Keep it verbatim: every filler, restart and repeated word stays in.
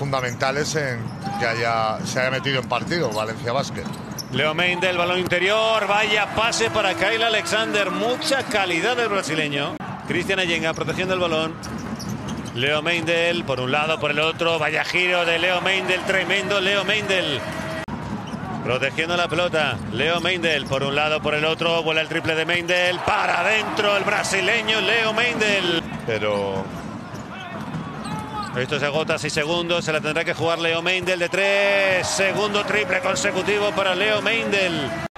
fundamentales en que haya, se haya metido en partido Valencia Basket. Leo Meindel, balón interior, vaya pase para Kyle Alexander, mucha calidad del brasileño. Cristian Eyenga protegiendo el balón. Leo Meindel por un lado, por el otro, vaya giro de Leo Meindel, tremendo Leo Meindel. Protegiendo la pelota, Leo Meindel por un lado, por el otro, vuela el triple de Meindel, para adentro el brasileño Leo Meindel. Pero esto se agota, seis segundos, se la tendrá que jugar Leo Meindel de tres, segundo triple consecutivo para Leo Meindel.